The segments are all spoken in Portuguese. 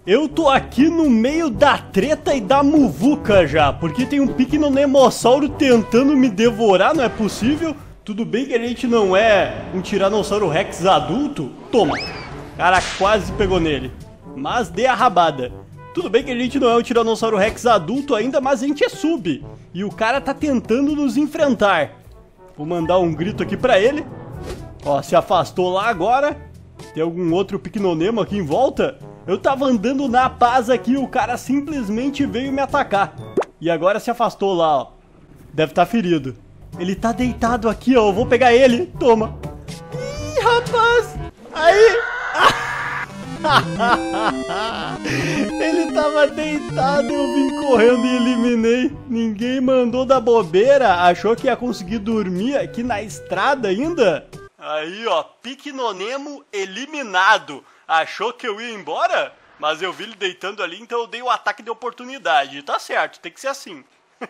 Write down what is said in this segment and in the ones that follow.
Eu tô aqui no meio da treta e da muvuca já, porque tem um Pycnonemossauro tentando me devorar, não é possível? Tudo bem que a gente não é um Tiranossauro Rex adulto? Toma! Cara, quase pegou nele, mas dei a rabada. Tudo bem que a gente não é um Tiranossauro Rex adulto ainda, mas a gente é sub. E o cara tá tentando nos enfrentar. Vou mandar um grito aqui pra ele. Ó, se afastou lá agora. Tem algum outro Pycnonemo aqui em volta? Eu tava andando na paz aqui, o cara simplesmente veio me atacar. E agora se afastou lá, ó. Deve estar ferido. Ele tá deitado aqui, ó. Eu vou pegar ele. Toma. Ih, rapaz. Aí. Ele tava deitado, eu vim correndo e eliminei. Ninguém mandou da bobeira. Achou que ia conseguir dormir aqui na estrada ainda? Aí, ó. Pycnonemo eliminado. Achou que eu ia embora? Mas eu vi ele deitando ali, então eu dei o ataque de oportunidade. Tá certo, tem que ser assim.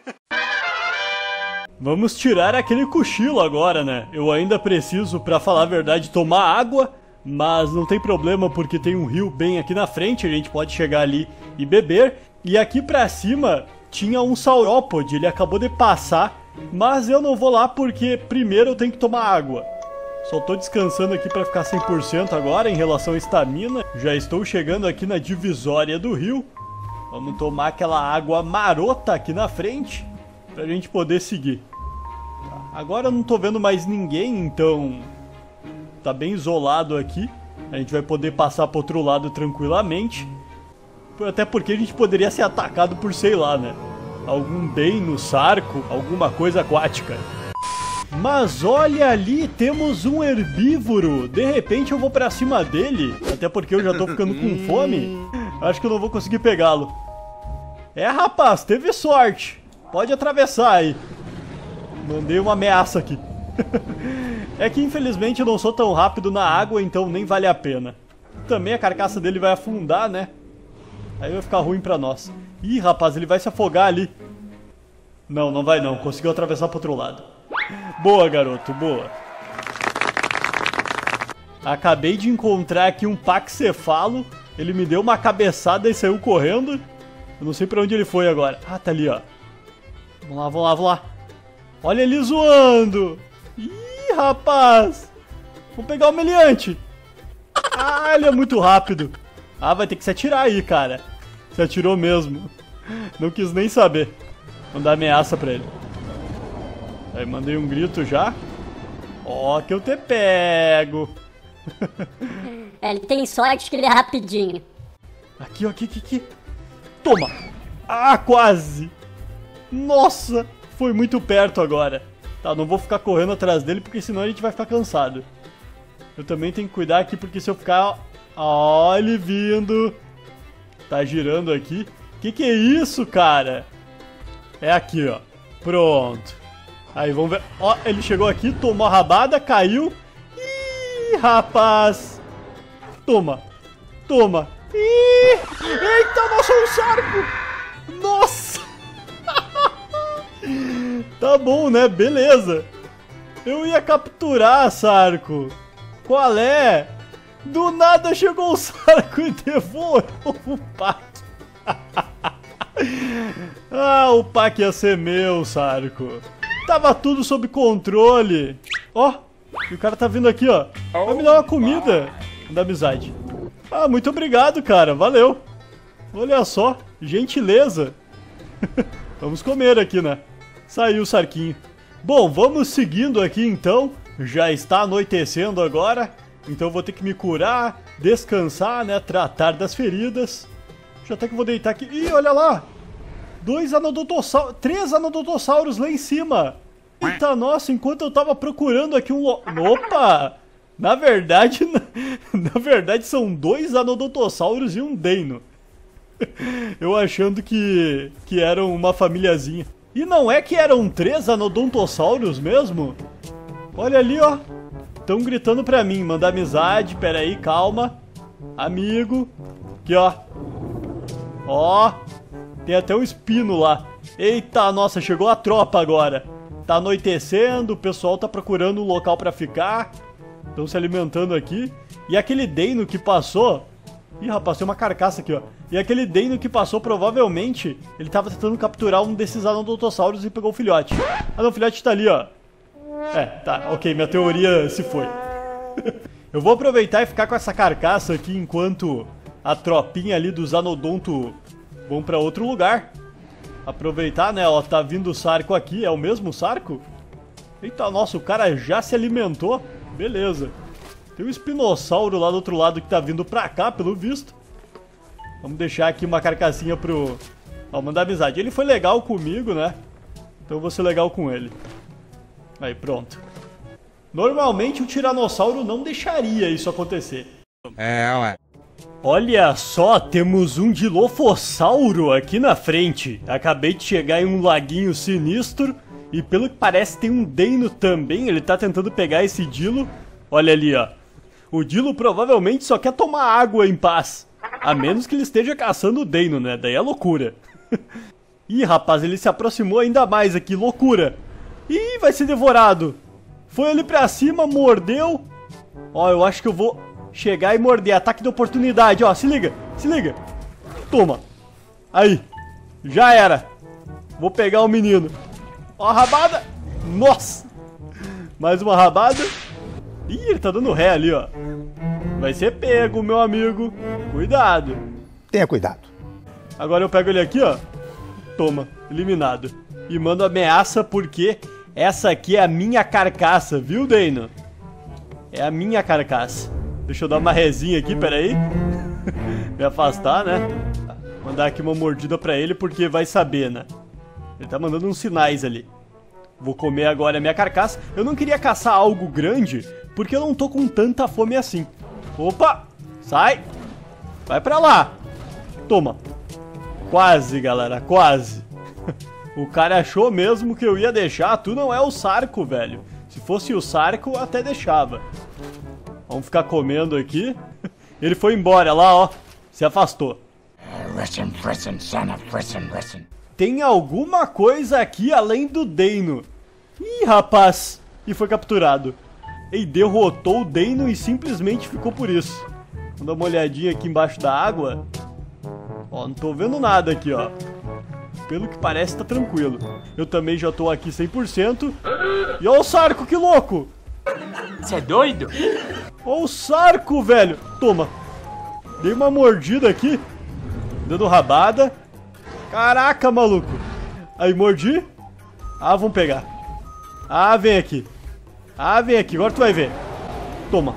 Vamos tirar aquele cochilo agora, né? Eu ainda preciso, pra falar a verdade, tomar água. Mas não tem problema, porque tem um rio bem aqui na frente. A gente pode chegar ali e beber. E aqui pra cima tinha um saurópode, ele acabou de passar. Mas eu não vou lá porque primeiro eu tenho que tomar água. Só tô descansando aqui pra ficar 100% agora em relação à estamina. Já estou chegando aqui na divisória do rio. Vamos tomar aquela água marota aqui na frente pra gente poder seguir. Agora eu não tô vendo mais ninguém, então tá bem isolado aqui. A gente vai poder passar pro outro lado tranquilamente. Até porque a gente poderia ser atacado por, sei lá, né? Algum Deino, Sarco, alguma coisa aquática. Mas olha ali, temos um herbívoro. De repente eu vou pra cima dele. Até porque eu já tô ficando com fome. Acho que eu não vou conseguir pegá-lo. É, rapaz, teve sorte. Pode atravessar aí. Mandei uma ameaça aqui. É que infelizmente eu não sou tão rápido na água, então nem vale a pena. Também a carcaça dele vai afundar, né? Aí vai ficar ruim pra nós. Ih, rapaz, ele vai se afogar ali. Não, não vai não. Conseguiu atravessar pro outro lado. Boa, garoto, boa. Acabei de encontrar aqui um paxcefalo. Ele me deu uma cabeçada e saiu correndo. Eu não sei pra onde ele foi agora. Ah, tá ali, ó. Vamos lá, vamos lá, vamos lá. Olha ele zoando. Ih, rapaz. Vamos pegar o meliante. Ah, ele é muito rápido. Ah, vai ter que se atirar aí, cara. Se atirou mesmo. Não quis nem saber. Vou dar ameaça pra ele. Aí mandei um grito já. Ó, que eu te pego. Ele tem sorte que ele é rapidinho. Aqui, ó, aqui. Toma. Ah, quase. Nossa, foi muito perto agora. Tá, não vou ficar correndo atrás dele porque senão a gente vai ficar cansado. Eu também tenho que cuidar aqui porque se eu ficar... Ó, ele vindo. Tá girando aqui. Que é isso, cara? É aqui, ó. Pronto. Aí, vamos ver. Ó, ele chegou aqui, tomou a rabada, caiu. Ih, rapaz. Toma. Toma. Ih. Eita, nossa, um sarco. Nossa. Tá bom, né? Beleza. Eu ia capturar, sarco. Qual é? Do nada chegou o sarco e devorou o Pac. Ah, o Pac ia ser meu, sarco. Tava tudo sob controle. Ó, e o cara tá vindo aqui, ó. Vai me dar uma comida da amizade. Ah, muito obrigado, cara. Valeu. Olha só, gentileza. Vamos comer aqui, né? Saiu o sarquinho. Bom, vamos seguindo aqui então. Já está anoitecendo agora. Então eu vou ter que me curar, descansar, né? Tratar das feridas. Já até que eu vou deitar aqui. Ih, olha lá. 3 anodontosauros lá em cima. Eita, nossa, enquanto eu tava procurando aqui um... Opa! Na verdade são 2 anodontosauros e um Deino. Eu achando que eram uma famíliazinha. E não é que eram 3 anodontosauros mesmo? Olha ali, ó. Estão gritando pra mim, mandar amizade. Pera aí, calma. Amigo. Aqui, ó. Ó. Tem até um espino lá. Eita, nossa, chegou a tropa agora. Tá anoitecendo, o pessoal tá procurando um local pra ficar. Estão se alimentando aqui. E aquele Deino que passou, Ih, rapaz, tem uma carcaça aqui, ó. E aquele Deino que passou, provavelmente, ele tava tentando capturar um desses Anodontossauros e pegou o filhote. Ah, não, o filhote tá ali, ó. É, tá, ok, minha teoria se foi. Eu vou aproveitar e ficar com essa carcaça aqui enquanto a tropinha ali dos Anodonto vão pra outro lugar. Aproveitar, né, ó, tá vindo o Sarco aqui, é o mesmo Sarco? Eita, nossa, o cara já se alimentou. Beleza. Tem um espinossauro lá do outro lado que tá vindo pra cá, pelo visto. Vamos deixar aqui uma carcassinha pro... Ó, mandar amizade. Ele foi legal comigo, né? Então eu vou ser legal com ele. Aí, pronto. Normalmente o Tiranossauro não deixaria isso acontecer. É, ué. Olha só, temos um Dilophosauro aqui na frente. Acabei de chegar em um laguinho sinistro. E pelo que parece tem um Deino também. Ele tá tentando pegar esse Dilo. Olha ali, ó. O Dilo provavelmente só quer tomar água em paz. A menos que ele esteja caçando o Deino, né? Daí é loucura. Ih, rapaz, ele se aproximou ainda mais aqui. Loucura. Ih, vai ser devorado. Foi ali pra cima, mordeu. Ó, eu acho que eu vou chegar e morder. Ataque de oportunidade, ó. Se liga, se liga. Toma. Aí. Já era. Vou pegar o menino. Ó a rabada. Nossa. Mais uma rabada. Ih, ele tá dando ré ali, ó. Vai ser pego, meu amigo. Cuidado. Tenha cuidado. Agora eu pego ele aqui, ó. Toma, eliminado. E mando ameaça porque essa aqui é a minha carcaça, viu, Deino? É a minha carcaça. Deixa eu dar uma rezinha aqui, peraí. Me afastar, né? Mandar aqui uma mordida pra ele porque vai saber, né? Ele tá mandando uns sinais ali. Vou comer agora a minha carcaça. Eu não queria caçar algo grande porque eu não tô com tanta fome assim. Opa! Sai! Vai pra lá! Toma! Quase, galera, quase! O cara achou mesmo que eu ia deixar. Tu não é o Sarco, velho. Se fosse o Sarco, até deixava. Vamos ficar comendo aqui. Ele foi embora lá, ó. Se afastou. Listen, son of listen. Tem alguma coisa aqui além do Deino. Ih, rapaz! E foi capturado. Ele derrotou o Deino e simplesmente ficou por isso. Vamos dar uma olhadinha aqui embaixo da água. Ó, não tô vendo nada aqui, ó. Pelo que parece, tá tranquilo. Eu também já tô aqui 100%. E ó o Sarco, que louco! Você é doido? Ó o Sarco, velho! Toma! Dei uma mordida aqui. Dando rabada. Caraca, maluco! Aí, mordi. Ah, vamos pegar. Ah, vem aqui. Ah, vem aqui. Agora tu vai ver. Toma.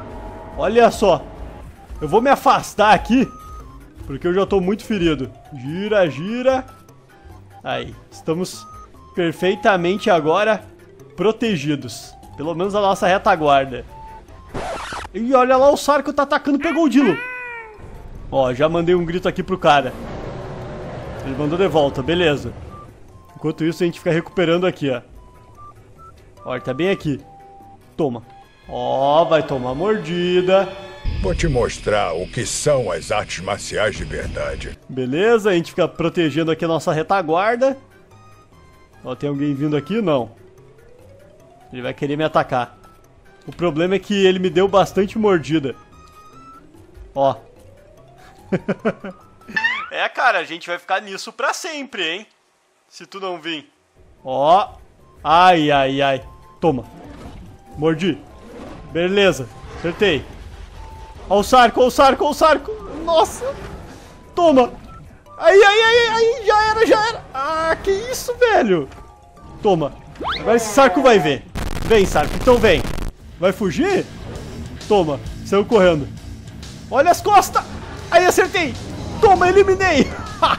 Olha só. Eu vou me afastar aqui. Porque eu já tô muito ferido. Gira, gira. Aí. Estamos perfeitamente agora protegidos. Pelo menos a nossa retaguarda. E olha lá, o Sarco tá atacando, pegou o Dilo. Ó, já mandei um grito aqui pro cara. Ele mandou de volta, beleza. Enquanto isso a gente fica recuperando aqui, ó. Ó, ele tá bem aqui. Toma. Ó, vai tomar mordida. Vou te mostrar o que são as artes marciais de verdade. Beleza, a gente fica protegendo aqui a nossa retaguarda. Ó, tem alguém vindo aqui? Não. Ele vai querer me atacar. O problema é que ele me deu bastante mordida. Ó. É, cara, a gente vai ficar nisso pra sempre, hein? Se tu não vir. Ó. Ai, ai, ai. Toma. Mordi. Beleza. Acertei. Ó o Sarco, ó o Sarco, ó o Sarco. Nossa. Toma. Ai, ai, ai, ai. Já era, já era. Ah, que isso, velho. Toma. Agora esse Sarco vai ver. Vem, Sarco. Então vem. Vai fugir? Toma. Saiu correndo. Olha as costas. Aí, acertei. Toma, eliminei.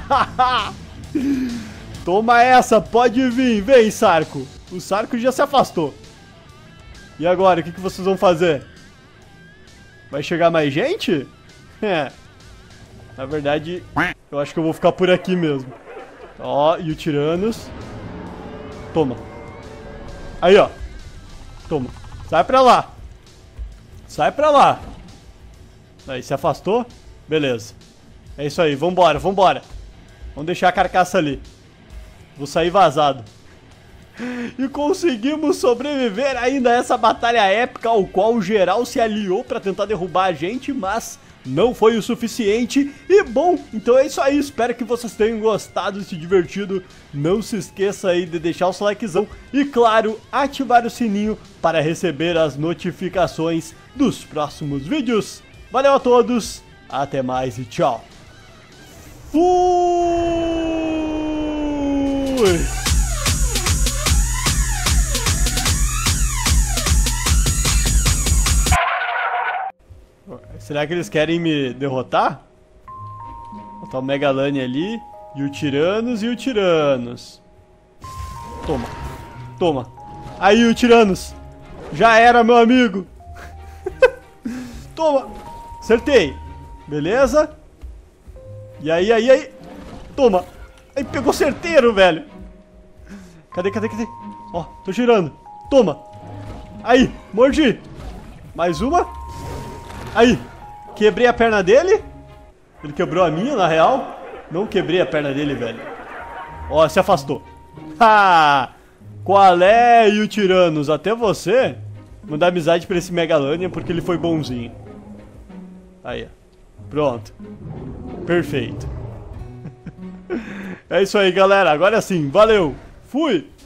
Toma essa. Pode vir. Vem, Sarco. O Sarco já se afastou. E agora, o que vocês vão fazer? Vai chegar mais gente? É. Na verdade, eu acho que eu vou ficar por aqui mesmo. Ó, e o Tiranos. Toma. Aí, ó. Toma. Sai pra lá. Sai pra lá. Aí, se afastou? Beleza. É isso aí, vambora, vambora. Vamos deixar a carcaça ali. Vou sair vazado. E conseguimos sobreviver ainda a essa batalha épica, ao qual o geral se aliou pra tentar derrubar a gente, mas não foi o suficiente. E bom, então é isso aí, espero que vocês tenham gostado e se divertido. Não se esqueça aí de deixar o seu likezão e claro, ativar o sininho para receber as notificações dos próximos vídeos. Valeu a todos, até mais e tchau. Fui! Será que eles querem me derrotar? Botar o Megalani ali. E o Tiranos e o Tiranos. Toma. Toma. Aí o Tiranos. Já era, meu amigo. Toma. Acertei. Beleza? E aí. Toma. Aí pegou certeiro, velho. Cadê? Ó, tô girando. Toma. Aí, mordi. Mais uma. Aí. Quebrei a perna dele. Ele quebrou a minha, na real. Não quebrei a perna dele, velho. Ó, se afastou. Ha! Qual é, e o Tiranos? Até você mandar amizade pra esse Megalania porque ele foi bonzinho. Aí, ó. Pronto. Perfeito. É isso aí, galera. Agora sim. Valeu. Fui.